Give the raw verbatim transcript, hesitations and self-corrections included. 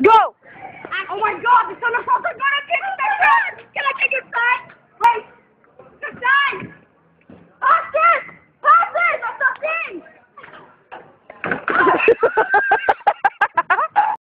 Go! Oh my god, the son of Falls are gonna kick the run! Can I take your side? Wait! Your side! Pass this! Pass this! That's the thing!